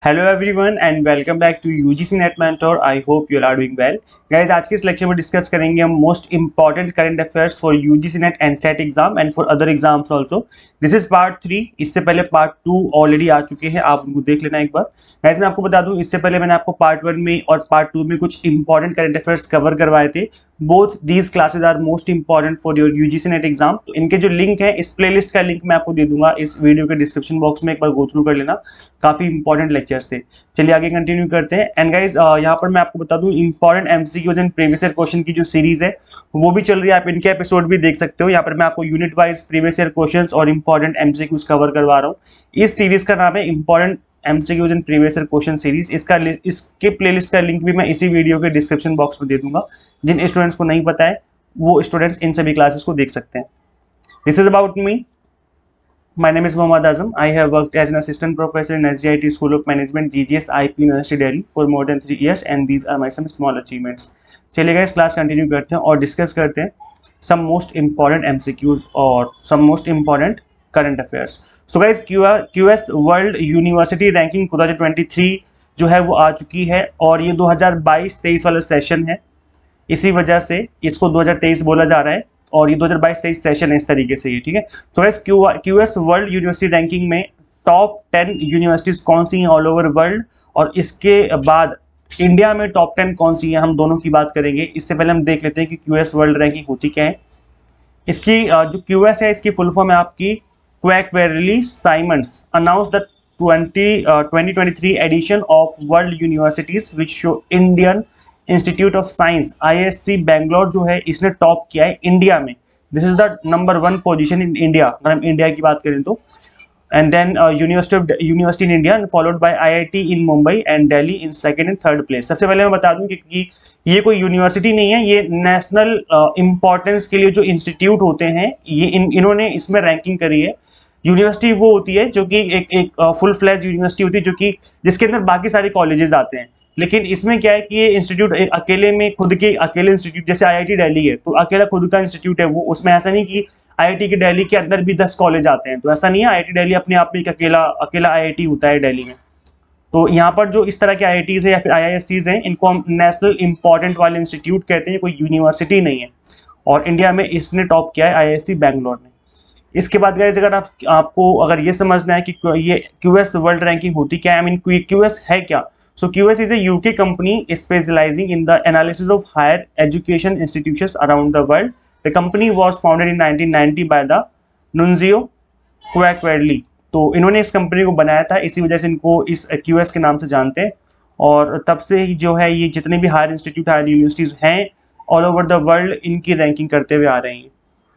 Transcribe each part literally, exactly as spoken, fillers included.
Hello everyone and welcome back to UGC NET mentor. I hope you are doing well. Guys, आज के इस lecture में discuss करेंगे हम most important current affairs for UGC NET and SET exam and for other exams also. This is part three. इससे पहले part two already आ चुके हैं, आप उनको देख लेना एक बार। गाइस, मैं आपको बता दूं, इससे पहले मैंने आपको पार्ट वन में और पार्ट टू में कुछ इंपॉर्टेंट करंट अफेयर्स कवर करवाए थे। Both these classes are most important for your UGC NET exam. तो इनके जो लिंक है, इस प्लेलिस्ट का लिंक मैं आपको दे दूंगा इस वीडियो के डिस्क्रिप्शन बॉक्स में, एक बार गो थ्रू कर लेना। काफी इंपॉर्टेंट लेक्चर्स थे। चलिए आगे कंटिन्यू करते हैं। एंड गाइज, यहाँ पर मैं आपको बता दूं, important MCQs and previous year question की जो सीरीज है वो भी चल रही है। आप इनके एपिसोड भी देख सकते हो। यहाँ पर मैं आपको unit wise previous year questions और इंपॉर्टेंट एमसीक्यूज कवर करवा रहा हूँ। इस सीरीज का नाम है important MCQs and previous year question series. इसका इसके प्लेलिस्ट का लिंक भी मैं इसी वीडियो के डिस्क्रिप्शन बॉक्स में दे दूंगा। जिन स्टूडेंट्स को नहीं पता है वो स्टूडेंट्स इन सभी क्लासेस को देख सकते हैं। This is about me. My name is Mohammad Azam. I have worked as an assistant professor in S G I T School of Management, G G S I P University Delhi for more than three years, and these are my some small achievements. चलिए guys, class continue करते हैं और discuss करते हैं some most important M C Qs और some most important current affairs. So guys, Q S World University Ranking twenty twenty-three जो है वो आ चुकी है और ये दो हज़ार बाईस तेईस वाला सेशन है। इसी वजह से इसको दो हज़ार तेईस बोला जा रहा है और ये दो हज़ार बाईस तेईस सेशन है इस तरीके से ये, ठीक है। तो guys, QS world university ranking में टॉप टेन यूनिवर्सिटीज कौन सी हैं ऑल ओवर वर्ल्ड, और इसके बाद इंडिया में टॉप टेन कौन सी हैं, हम दोनों की बात करेंगे। इससे पहले हम देख लेते हैं कि क्यूएस वर्ल्ड रैंकिंग होती क्या है। इसकी जो क्यूएस है, इसकी फुल फॉर्म है आपकी Quacquarelli Symonds announce the twenty twenty three edition of world universities which show Indian Institute of Science I S C Bangalore जो है इसने टॉप किया है इंडिया में। This is the number one position in India, अगर हम इंडिया की बात करें तो। And then university of university in India followed by IIT in Mumbai and Delhi in second and third place. सबसे पहले मैं बता दूं कि, कि ये कोई यूनिवर्सिटी नहीं है, ये नेशनल इंपॉर्टेंस uh, के लिए जो इंस्टीट्यूट होते हैं ये इन, इन्होंने इसमें रैंकिंग करी है। यूनिवर्सिटी वो होती है जो कि एक एक फुल फ्लैज यूनिवर्सिटी होती है, जो कि जिसके अंदर बाकी सारे कॉलेजेस आते हैं। लेकिन इसमें क्या है कि ये इंस्टीट्यूट अकेले में खुद के अकेले इंस्टीट्यूट, जैसे आईआईटी दिल्ली है तो अकेला खुद का इंस्टीट्यूट है वो। उसमें ऐसा नहीं कि आईआईटी के दिल्ली के अंदर भी दस कॉलेज आते हैं, तो ऐसा नहीं है। आईआईटी दिल्ली अपने आप में एक अकेला अकेला आईआईटी होता है दिल्ली में। तो यहाँ पर जो इस तरह के आईआईटीज है या फिर आईआईएससीज हैं, इनको हम नेशनल इंपॉर्टेंट वाले इंस्टीट्यूट कहते हैं, कोई यूनिवर्सिटी नहीं है। और इंडिया में इसने टॉप किया है आईआईएससी बैंगलोर ने। इसके बाद गाइस, अगर आप आपको अगर ये समझना है कि ये क्यूएस वर्ल्ड रैंकिंग होती क्या है, आई मीन क्यूएस है क्या। So Q S is a U K company specializing in the analysis of higher education institutions around the world. The company was founded in nineteen ninety by the Nunzio Quacquarelli. तो इन्होंने इस company को बनाया था, इसी वजह से इनको इस Q S के नाम से जानते हैं। और तब से ही जो है ये जितने भी हायर इंस्टीट्यूट हायर यूनिवर्सिटीज हैं ऑल ओवर द वर्ल्ड, इनकी रैंकिंग करते हुए आ रही हैं।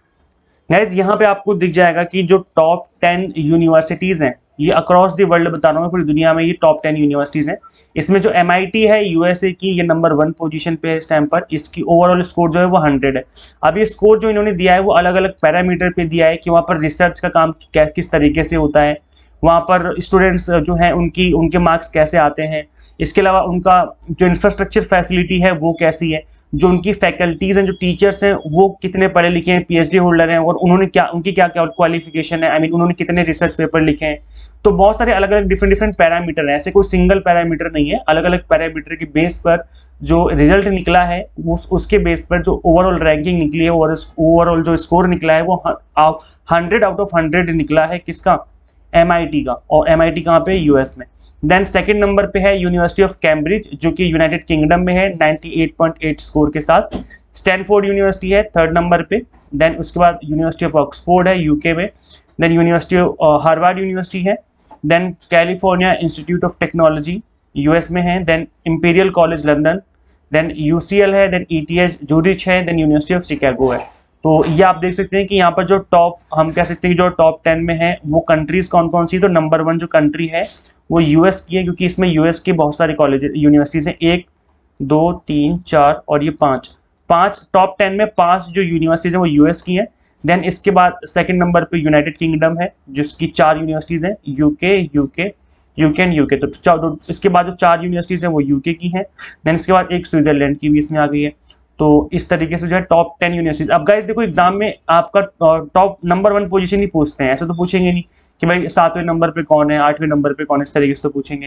गाइस, यहाँ पे आपको दिख जाएगा कि जो टॉप टेन यूनिवर्सिटीज हैं, ये अक्रॉस द वर्ल्ड बता रहा हूँ, पूरी दुनिया में ये टॉप टेन यूनिवर्सिटीज हैं। इसमें जो एम आई टी है यूएसए की, ये नंबर वन पोजीशन पे है इस टाइम पर। इसकी ओवरऑल स्कोर जो है वो हंड्रेड है। अब ये स्कोर जो इन्होंने दिया है वो अलग अलग पैरामीटर पे दिया है कि वहाँ पर रिसर्च का काम क्या किस तरीके से होता है, वहाँ पर स्टूडेंट्स जो हैं उनकी उनके मार्क्स कैसे आते हैं, इसके अलावा उनका जो इंफ्रास्ट्रक्चर फैसिलिटी है वो कैसी है, जो उनकी फैकल्टीज हैं, जो टीचर्स हैं वो कितने पढ़े लिखे हैं, पीएचडी होल्डर हैं, और उन्होंने क्या उनकी क्या क्या क्वालिफिकेशन है, आई मीन उन्होंने कितने रिसर्च पेपर लिखे हैं। तो बहुत सारे अलग अलग डिफरेंट डिफरेंट पैरामीटर हैं, ऐसे कोई सिंगल पैरामीटर नहीं है। अलग अलग पैरामीटर के बेस पर जो रिजल्ट निकला है उस उसके बेस पर जो ओवरऑल रैंकिंग निकली है और ओवरऑल जो स्कोर निकला है वो हंड्रेड आउट ऑफ हंड्रेड निकला है। किसका? एम आई टी का। और एम आई टी कहाँ पे? यूएस में। देन सेकंड नंबर पे है यूनिवर्सिटी ऑफ कैम्ब्रिज जो कि यूनाइटेड किंगडम में है अट्ठानवे पॉइंट आठ स्कोर के साथ। स्टैनफोर्ड यूनिवर्सिटी है थर्ड नंबर पे। देन उसके बाद यूनिवर्सिटी ऑफ ऑक्सफोर्ड है यूके में। Then university of Harvard university है। Then California Institute of Technology US में है। Then Imperial College London. Then UCL है। देन ईटीएच जूरिच है। देन यूनिवर्सिटी ऑफ शिकागो है। तो ये आप देख सकते हैं कि यहाँ पर जो टॉप, हम कह सकते हैं कि जो टॉप टेन में है वो कंट्रीज कौन कौन सी। तो नंबर वन जो कंट्री है वो यूएस की है, क्योंकि इसमें यूएस के बहुत सारे कॉलेज यूनिवर्सिटीज हैं। एक दो तीन चार और ये पांच पांच टॉप टेन में पांच जो यूनिवर्सिटीज हैं वो यूएस की हैं। देन इसके बाद सेकंड नंबर पे यूनाइटेड किंगडम है जिसकी चार यूनिवर्सिटीज हैं, UK UK UK and UK. तो इसके बाद जो चार यूनिवर्सिटीज हैं वो यूके की हैं। देन इसके बाद एक स्विट्जरलैंड की भी इसमें आ गई है। तो इस तरीके से जो है टॉप टेन यूनिवर्सिटीज। अब गाइस देखो, एग्जाम में आपका टॉप नंबर वन पोजीशन ही पूछते हैं, ऐसा तो पूछेंगे नहीं कि भाई सातवें नंबर पे कौन है, आठवें नंबर पे कौन है, इस तरीके से तो पूछेंगे नहीं।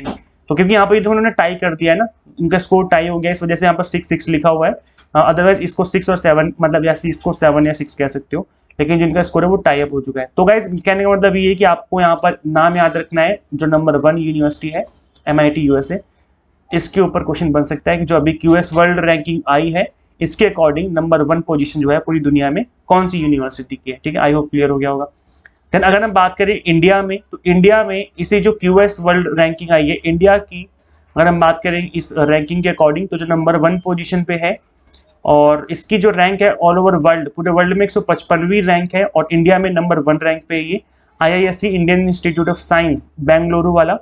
तो क्योंकि यहाँ पर ये उन्होंने टाई कर दिया है ना, इनका स्कोर टाई हो गया, इस वजह से यहाँ पर सिक्स सिक्स लिखा हुआ है। अदरवाइज इसको सिक्स और सेवन मतलब या इसको सेवन या सिक्स कह सकते हो, लेकिन जिनका स्कोर है वो टाई अप हो चुका है। तो गाइस कहने का मतलब ये है कि आपको यहाँ पर नाम याद रखना है, जो नंबर वन यूनिवर्सिटी है एम आई टी यूएसए, इसके ऊपर क्वेश्चन बन सकता है कि जो अभी क्यूएस वर्ल्ड रैंकिंग आई है इसके अकॉर्डिंग नंबर वन पोजीशन जो है पूरी दुनिया में कौन सी यूनिवर्सिटी की है। ठीक है, आई होप क्लियर हो गया होगा। देन अगर हम बात करें इंडिया में, तो इंडिया में इसी जो क्यूएस वर्ल्ड रैंकिंग आई है इंडिया की, अगर हम बात करें इस रैंकिंग के अकॉर्डिंग, तो जो नंबर वन पोजीशन पे है और इसकी जो रैंक है ऑल ओवर वर्ल्ड, पूरे वर्ल्ड में एक सौ पचपनवीं रैंक है और इंडिया में नंबर वन रैंक पे ये I I S C Indian Institute of Science Bengaluru वाला,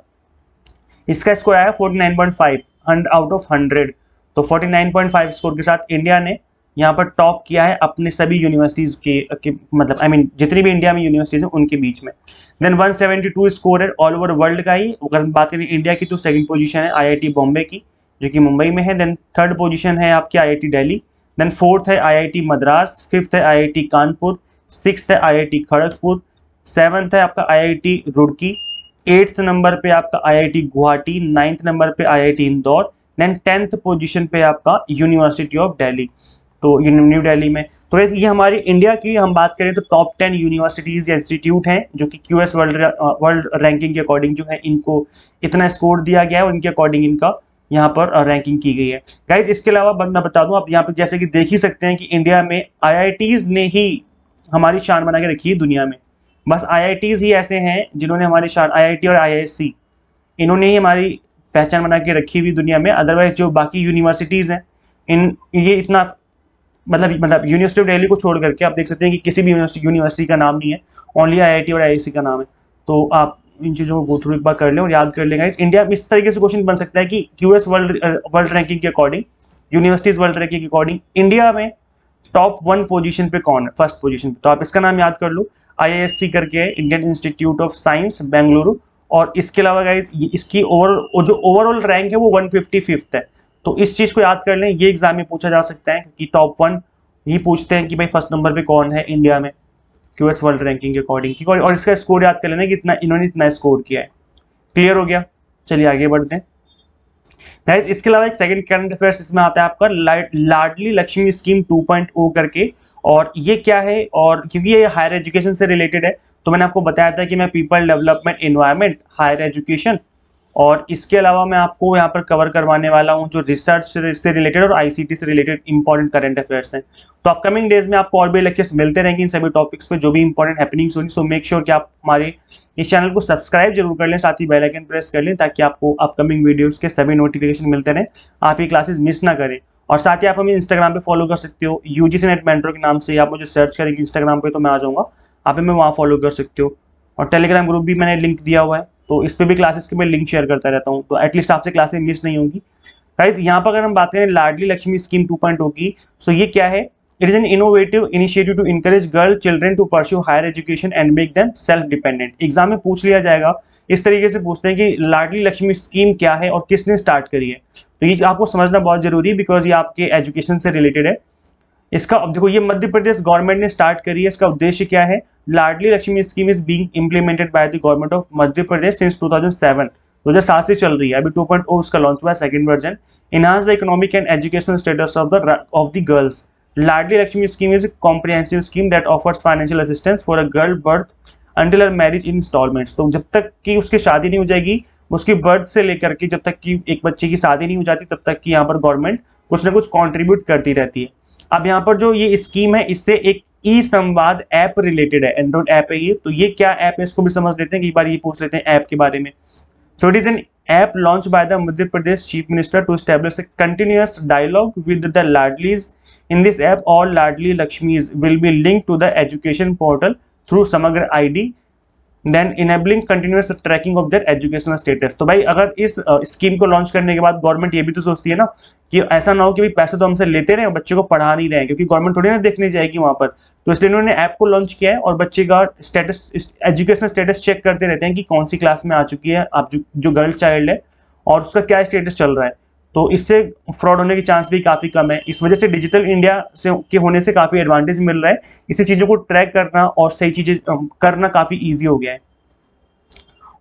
इसका स्कोर आया forty nine point five out of hundred. तो forty nine point five score के साथ इंडिया ने यहाँ पर टॉप किया है अपने सभी यूनिवर्सिटीज के, के मतलब आई I मीन mean, जितनी भी इंडिया में यूनिवर्सिटीज हैं उनके बीच में। Then one seventy two score है ऑल ओवर वर्ल्ड का ही। अगर बात करें इंडिया की तो सेकंड पोजीशन है आई आई टी बॉम्बे की जो कि मुंबई में है। देन थर्ड पोजीशन है आपकी I I T Delhi. Then fourth है I I T Madras, fifth है I I T Kanpur, sixth है I I T Kharagpur, seventh है आपका I I T Roorkee, eighth number पे आपका I I T Guwahati, ninth number पे I I T Indore, then tenth position पे आपका यूनिवर्सिटी ऑफ दिल्ली, तो न्यू दिल्ली में। तो ये हमारी इंडिया की हम बात करें तो टॉप टेन यूनिवर्सिटीज या इंस्टीट्यूट हैं जो कि क्यूएस वर्ल्ड वर्ल्ड रैंकिंग के अकॉर्डिंग जो है इनको इतना स्कोर दिया गया है और इनके अकॉर्डिंग इनका यहाँ पर रैंकिंग की गई है। गाइज इसके अलावा मैं बता दूं, आप यहाँ पर जैसे कि देख ही सकते हैं कि इंडिया में आई आई टीज ने ही हमारी शान बना के रखी है दुनिया में। बस आई आई टीज ही ऐसे हैं जिन्होंने हमारी शान, आई आई टी और आई आई एस सी, इन्होंने ही हमारी पहचान बना के रखी हुई दुनिया में। अदरवाइज जो बाकी यूनिवर्सिटीज़ हैं इन ये इतना मतलब मतलब यूनिवर्सिटी ऑफ दिल्ली को छोड़ करके आप देख सकते हैं कि किसी भी यूनिवर्सिटी यूनिवर्सिटी का नाम नहीं है, ओनली आई आई टी और आई आई एस सी का नाम है। तो आप इन चीज़ों को गो थ्रू एक बार कर लें और याद कर लेंगे। इस इंडिया में इस तरीके से क्वेश्चन बन सकता है कि क्यूएस वर्ल्ड वर्ल्ड रैंकिंग के अकॉर्डिंग, यूनिवर्सिटीज वर्ल्ड रैंकिंग के अकॉर्डिंग इंडिया में टॉप वन पोजीशन पे कौन है, फर्स्ट पोजीशन पे। तो आप इसका नाम याद कर लो, आई आई एस सी करके है, Indian Institute of Science Bengaluru. और इसके अलावा गाइज इसकी ओवर जो ओवरऑल रैंक है वो वन फिफ्टी फिफ्थ है। तो इस चीज़ को याद कर लें, ये एग्जाम में पूछा जा सकता है कि टॉप वन ही पूछते हैं कि भाई फर्स्ट नंबर पे कौन है इंडिया में क्यूएस वर्ल्ड रैंकिंग के अकॉर्डिंग, और इसका स्कोर याद कर लेना कि इतना इन्होंने इतना स्कोर किया है। क्लियर हो गया, चलिए आगे बढ़ते हैं गाइस। इसके अलावा एक सेकंड करंट अफेयर्स इसमें आता है आपका Ladli Lakshmi scheme two point O करके, और ये क्या है, और क्योंकि ये हायर एजुकेशन से रिलेटेड है तो मैंने आपको बताया था कि मैं people development, environment, higher education और इसके अलावा मैं आपको यहाँ पर कवर करवाने वाला हूँ जो रिसर्च से रिलेटेड और आईसीटी से रिलेटेड इंपॉर्टेंट करंट अफेयर्स हैं। तो अपकमिंग डेज में आपको और भी लेक्चर्स मिलते रहेंगे इन सभी टॉपिक्स पे जो भी इंपॉर्टेंट हैपनिंग्स होंगी। सो मेक श्योर कि आप हमारे इस चैनल को सब्सक्राइब जरूर कर लें, साथ ही बेल आइकन प्रेस कर लें ताकि आपको अपकमिंग वीडियोस के सभी नोटिफिकेशन मिलते रहें, आप ये क्लासेस मिस ना करें। और साथ ही आप हमें इंस्टाग्राम पे फॉलो कर सकते हो, यूजीसी नेट मेंटर के नाम से आप मुझे सर्च करेंगे इंस्टाग्राम पे तो मैं आ जाऊँगा, आप हमें वहाँ फॉलो कर सकते हो। और टेलीग्राम ग्रुप भी मैंने लिंक दिया हुआ है, तो इस पर भी क्लासेस के मैं लिंक शेयर करता रहता हूँ, तो एटलीस्ट आपसे क्लासेस मिस नहीं होगी। गाइस यहाँ पर अगर हम बात करें Ladli Lakshmi scheme two point O की, सो ये क्या है, it is an innovative initiative to encourage girl children to pursue higher education and make them self dependent. Exam में पूछ लिया जाएगा, इस तरीके से पूछते हैं कि लाडली लक्ष्मी स्कीम क्या है और किसने स्टार्ट करी है। तो ये आपको समझना बहुत जरूरी है बिकॉज ये आपके एजुकेशन से रिलेटेड है। इसका देखो ये मध्य प्रदेश गवर्नमेंट ने स्टार्ट करी है। इसका उद्देश्य क्या है, Ladli Lakshmi scheme is being implemented by the government of Madhya Pradesh since two thousand seven, दो हज़ार सात से चल रही है। अभी टू पॉइंट ओ उसका लॉन्च हुआ है, second version. Enhance the economic and educational status of the of the girls. Ladli Lakshmi scheme is a comprehensive scheme that offers financial assistance for a girl birth until her marriage in installments। तो जब तक कि उसकी शादी नहीं हो जाएगी, उसकी बर्थ से लेकर के जब तक कि एक बच्चे की शादी नहीं हो जाती तब तक कि यहाँ पर गवर्नमेंट कुछ ना कुछ कंट्रीब्यूट करती रहती है। अब यहाँ पर जो ये स्कीम है इससे एक ई संवाद ऐप रिलेटेड है, एंड्रॉइड ऐप है ये। तो ये क्या ऐप है इसको भी समझ लेते हैं, कई बार ये पूछ लेते हैं ऐप के बारे में। So it is an app launch by the Madhya Pradesh chief minister to establish a continuous dialogue with the Ladlis. In this app, all Ladli Lakshmis will be linked to the education portal through Samagra I D, then enabling continuous tracking of their educational status। तो भाई अगर इस scheme uh, को launch करने के बाद government ये भी तो सोचती है ना कि ऐसा ना हो कि भाई पैसे तो हमसे लेते रहे बच्चे को पढ़ा नहीं रहे हैं, क्योंकि गवर्नमेंट थोड़ी ना देखने जाएगी वहाँ पर। तो इसलिए उन्होंने ऐप को लॉन्च किया है और बच्चे का स्टेटस, एजुकेशनल स्टेटस चेक करते रहते हैं कि कौन सी क्लास में आ चुकी है आप जो, जो गर्ल चाइल्ड है और उसका क्या स्टेटस चल रहा है। तो इससे फ्रॉड होने की चांस भी काफ़ी कम है। इस वजह से डिजिटल इंडिया से के होने से काफ़ी एडवांटेज मिल रहा है। इसी चीज़ों को ट्रैक करना और सही चीज़ें करना काफ़ी ईजी हो गया है।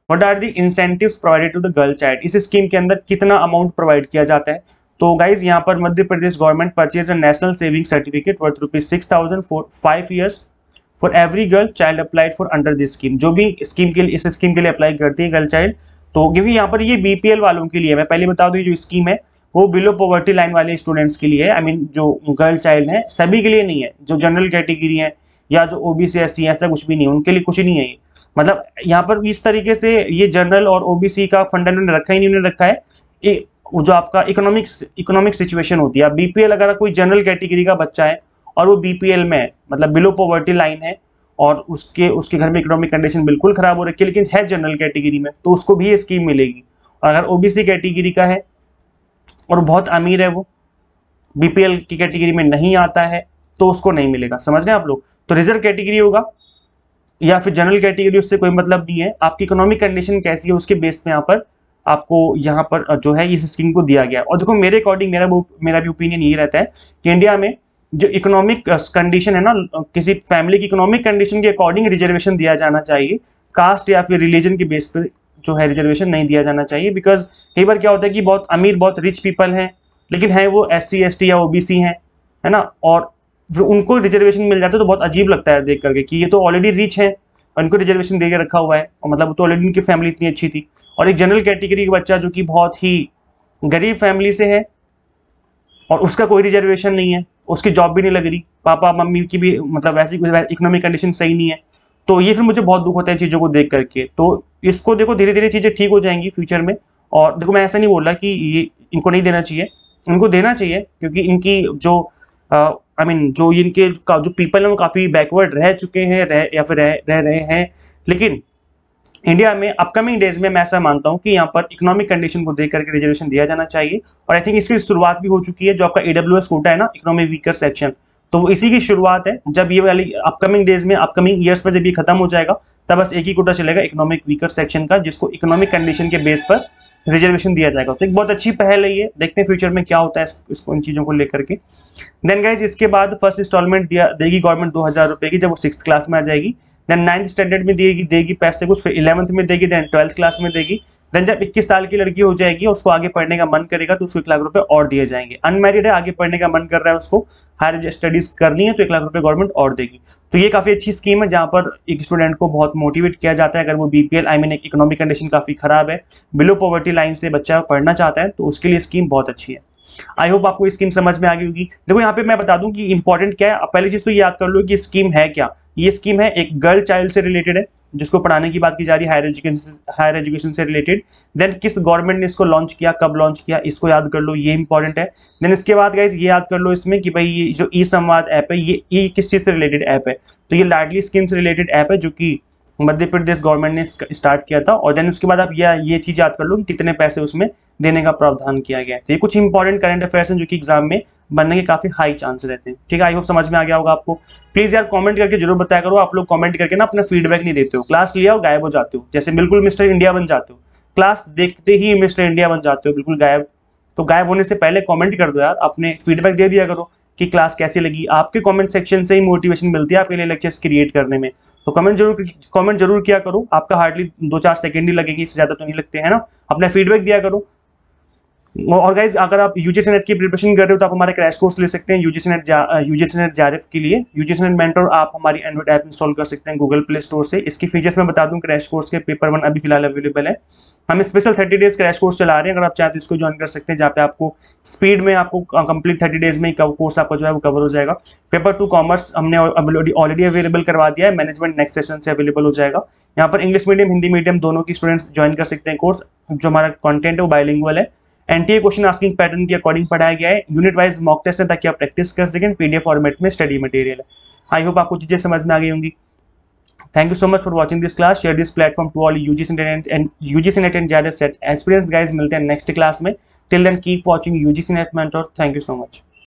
What are the incentives provided to the girl child, इस स्कीम के अंदर कितना अमाउंट प्रोवाइड किया जाता है। तो गाइज यहाँ पर Madhya Pradesh government purchase a national saving certificate worth rupees six thousand for five years for every girl child applied for under this scheme. जो भी स्कीम के लिए इस स्कीम के लिए अप्लाई करती है गर्ल चाइल्ड, तो क्योंकि यहाँ पर ये बीपीएल वालों के लिए, मैं पहले बता दूं जो स्कीम है वो बिलो पॉवर्टी लाइन वाले स्टूडेंट्स के लिए है। आई मीन जो गर्ल चाइल्ड है सभी के लिए नहीं है, जो जनरल कैटेगरी है या जो ओबीसी एससी ऐसा कुछ भी नहीं है, उनके लिए कुछ नहीं है ये। मतलब यहाँ पर इस तरीके से ये जनरल और ओबीसी का फंडा उन्होंने रखा ही नहीं, उन्होंने रखा है ए, जो आपका इकोनॉमिक्स इकोनॉमिक सिचुएशन होती है। बीपीएल अगर कोई जनरल कैटेगरी का बच्चा है और वो बीपीएल में है, मतलब बिलो पॉवर्टी लाइन है, और उसके उसके घर में इकोनॉमिक कंडीशन बिल्कुल खराब हो रखी है लेकिन है जनरल कैटेगरी में, तो उसको भी ये स्कीम मिलेगी। और अगर ओबीसी कैटेगरी का है और बहुत अमीर है, वो बीपीएल की कैटेगरी में नहीं आता है, तो उसको नहीं मिलेगा। समझ रहे हैं आप लोग। तो रिजर्व कैटेगरी होगा या फिर जनरल कैटेगरी, उससे कोई मतलब नहीं है। आपकी इकोनॉमिक कंडीशन कैसी है उसके बेस पे यहाँ पर आपको यहाँ पर जो है इस स्कीम को दिया गया है। और देखो मेरे अकॉर्डिंग मेरा मेरा भी ओपिनियन यही रहता है कि इंडिया में जो इकोनॉमिक कंडीशन है ना, किसी फैमिली की इकोनॉमिक कंडीशन के अकॉर्डिंग रिजर्वेशन दिया जाना चाहिए। कास्ट या फिर रिलीजन के बेस पे जो है रिजर्वेशन नहीं दिया जाना चाहिए। बिकॉज कई बार क्या होता है कि बहुत अमीर बहुत रिच पीपल हैं लेकिन है वो एस सी एस टी या ओबीसी हैं, है ना, और उनको रिजर्वेशन मिल जाता है तो बहुत अजीब लगता है देख करके कि ये तो ऑलरेडी रिच है और इनको रिजर्वेशन दे के रखा हुआ है, और मतलब तो ऑलरेडी उनकी फैमिली इतनी अच्छी थी। और एक जनरल कैटेगरी का बच्चा जो कि बहुत ही गरीब फैमिली से है और उसका कोई रिजर्वेशन नहीं है, उसकी जॉब भी नहीं लग रही, पापा मम्मी की भी मतलब वैसी इकोनॉमिक कंडीशन सही नहीं है, तो ये फिर मुझे बहुत दुख होता है चीज़ों को देख करके। तो इसको देखो धीरे धीरे चीज़ें ठीक हो जाएंगी फ्यूचर में। और देखो मैं ऐसा नहीं बोल रहा कि ये इनको नहीं देना चाहिए, इनको देना चाहिए, क्योंकि इनकी जो आई मीन uh, जो इनके जो पीपल हैं वो काफ़ी बैकवर्ड रह चुके हैं, रह या फिर रह रह रहे हैं। लेकिन इंडिया में अपकमिंग डेज में मैं ऐसा मानता हूं कि यहाँ पर इकोनॉमिक कंडीशन को देख करके रिजर्वेशन दिया जाना चाहिए। और आई थिंक इसकी शुरुआत भी हो चुकी है। जो आपका ईडब्ल्यूएस कोटा है ना, इकोनॉमिक वीकर सेक्शन, तो वो इसी की शुरुआत है। जब ये वाली अपकमिंग डेज में अपकमिंग ईयर्स पर जब ये खत्म हो जाएगा तब बस एक ही कोटा चलेगा इकोनॉमिक वीकर सेक्शन का, जिसको इकोनॉमिक कंडीशन के बेस पर रिजर्वेशन दिया जाएगा। तो एक बहुत अच्छी पहल है ये, देखते हैं फ्यूचर में क्या होता है इसको इन चीज़ों को लेकर के। देन गाइज इसके बाद फर्स्ट इंस्टॉलमेंट दिया देगी गवर्नमेंट दो हज़ार रुपये की, जब वो सिक्स क्लास में आ जाएगी। देन नाइन्थ स्टैंडर्ड में देगी देगी पैसे कुछ, फिर इलेवंथ में देगी, देन ट्वेल्थ क्लास में देगी। देन जब इक्कीस साल की लड़की हो जाएगी और उसको आगे पढ़ने का मन करेगा तो उसको एक लाख रुपए और दिए जाएंगे। अनमैरिड है, आगे पढ़ने का मन कर रहा है, उसको हायर स्टडीज करनी है, तो एक लाख रुपए गवर्नमेंट और देगी। तो ये काफी अच्छी स्कीम है जहां पर एक स्टूडेंट को बहुत मोटिवेट किया जाता है। अगर वो BPL I mean economic condition काफी खराब है, बिलो पॉवर्टी लाइन से बच्चा पढ़ना चाहता है, तो उसके लिए स्कीम बहुत अच्छी है। आई होप आपको स्कीम समझ में आ गई होगी। देखो यहाँ पे मैं बता दूं कि इंपॉर्टेंट क्या है। पहली चीज तो याद कर लो कि स्कीम है क्या। ये स्कीम है एक गर्ल चाइल्ड से रिलेटेड है, जिसको पढ़ाने की बात की जा रही है, हायर एजुकेशन हायर एजुकेशन से रिलेटेड। देन किस गवर्नमेंट ने इसको लॉन्च किया, कब लॉन्च किया, इसको याद कर लो, ये इंपॉर्टेंट है। देन इसके बाद गाइज ये याद कर लो इसमें कि भाई ये जो ई संवाद ऐप है, ये ये किस चीज से रिलेटेड ऐप है, तो ये लाडली स्कीम से रिलेटेड ऐप है जो कि मध्य प्रदेश गवर्नमेंट ने स्टार्ट किया था। और देन उसके बाद आप ये ये चीज याद कर लो कि कितने पैसे उसमें देने का प्रावधान किया गया है। तो ये कुछ इंपॉर्टेंट करंट अफेयर्स हैं जो कि एग्जाम में बनने के काफी हाई चांस रहते हैं। ठीक है, आई होप समझ में आ गया होगा आपको। प्लीज यार कमेंट करके जरूर बताया करो। आप लोग कमेंट करके ना अपना फीडबैक नहीं देते हो, क्लास लिया और गायब हो जाते हो, जैसे बिल्कुल मिस्टर इंडिया बन जाते हो, क्लास देखते ही मिस्टर इंडिया बन जाते हो, बिल्कुल गायब। तो गायब होने से पहले कमेंट कर दो यार, अपने फीडबैक दे दिया करो कि क्लास कैसी लगी। आपके कमेंट सेक्शन से ही मोटिवेशन मिलती है आपके लिए लेक्चर्स क्रिएट करने में। तो कमेंट जरूर कमेंट जरूर किया करो, आपका हार्डली दो चार सेकंड ही लगेगी, इससे ज्यादा तो नहीं लगते हैं ना। अपना फीडबैक दिया करो। और गाइज अगर आप यूजीसी नेट की प्रिपरेशन कर रहे हो तो आप हमारे क्रैश कोर्स ले सकते हैं UGC NET UGC NET JRF के लिए। यूजीसी नेट मेंटर आप हमारी एंड्रॉइड ऐप इंस्टॉल कर सकते हैं गूगल प्ले स्टोर से। इसकी फीचर्स मैं बता दूं, क्रैश कोर्स के पेपर वन अभी फिलहाल अवेलेबल है। हम special thirty days crash course चला रहे हैं, अगर आप चाहें तो इसको ज्वाइन कर सकते हैं, जहाँ पे आपको स्पीड में आपको कंप्लीट थर्टी डेज में कोर्स आपका जो है वो कवर हो जाएगा। पेपर टू कॉमर्स हमने ऑलरेडी अवेलेबल करवा दिया है, मैनेजमेंट नेक्स्ट सेशन से अवेलेबल हो जाएगा। यहाँ पर इंग्लिश मीडियम हिंदी मीडियम दोनों की स्टूडेंट्स ज्वाइन कर सकते हैं कोर्स। जो हमारा कंटेंट है वो बाइलिंगुअल है, एनटीए क्वेश्चन आस्किंग पैटर्न के अकॉर्डिंग पढ़ाया गया है, यूनिट वाइज मॉक टेस्ट है ताकि आप प्रैक्टिस कर सकें, पीडीएफ फॉर्मेट में स्टडी मटेरियल है। आई होप आपको चीजें समझ में आ गई होंगी। Thank you so much for watching this class, share this platform to all UGC NET and UGC NET and JRF SET aspirants guys. मिलते हैं नेक्स्ट क्लास में, till then keep watching UGC NET mentor. Thank you so much.